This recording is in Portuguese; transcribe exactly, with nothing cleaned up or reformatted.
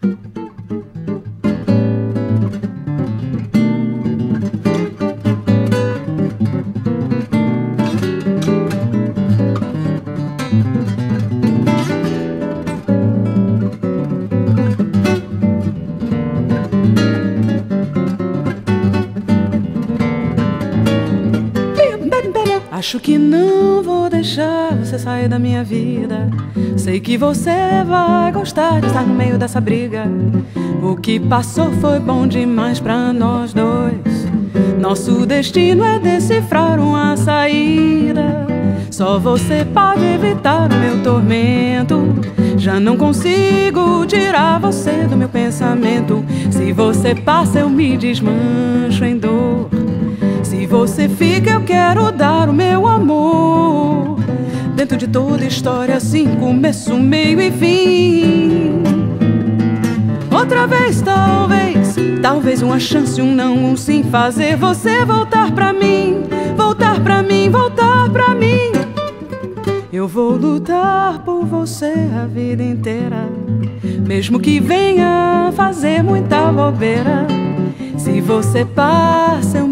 Acho que não vou deixar você sair da minha vida. Sei que você vai gostar de estar no meio dessa briga. O que passou foi bom demais pra nós dois. Nosso destino é decifrar uma saída. Só você pode evitar o meu tormento. Já não consigo tirar você do meu pensamento. Se você passa eu me desmancho em dor. Se você fica eu quero dar o meu amor. Dentro de toda história assim, começo, meio e fim. Outra vez talvez, talvez uma chance, um não, um sim. Fazer você voltar pra mim, voltar pra mim, voltar pra mim. Eu vou lutar por você a vida inteira, mesmo que venha fazer muita bobeira. Se você passa eu